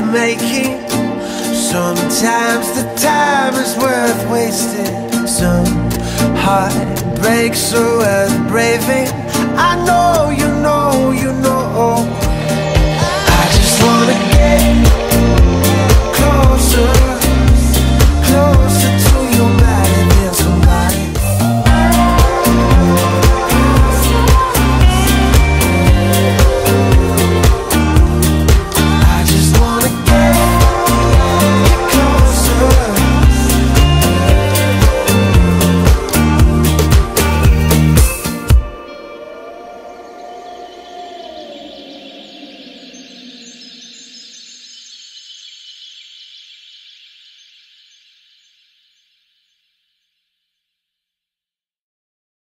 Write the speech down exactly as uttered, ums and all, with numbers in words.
making. Sometimes the time is worth wasting. Some heartbreaks are worth braving. I know, you know, you know. I just wanna get